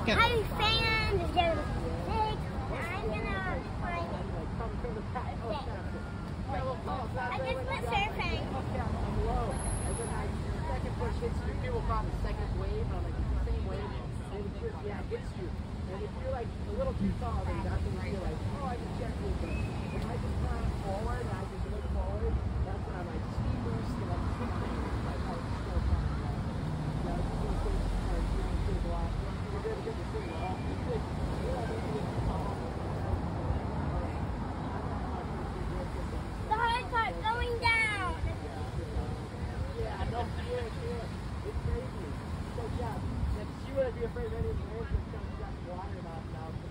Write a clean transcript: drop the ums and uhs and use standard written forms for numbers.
Hi fans, there's a snake. I'm gonna find it. I just put Fairfang. Second push hits you. People call it the second wave, but I'm like, it's the same wave. And it just, yeah, it hits you. And if you're like a little too tall, then that's when you feel like, oh, I can check you. But if I just turn forward and I just look forward, that's when I'm like speed boost and I'm skipping. Like, oh, it's still fun. Yeah, it's just going to take a lot. You're going to get the thing off. It's good. The hard part going down. Yeah, no fear, it's crazy. So yeah, you wouldn't be afraid of anything. It's just water now.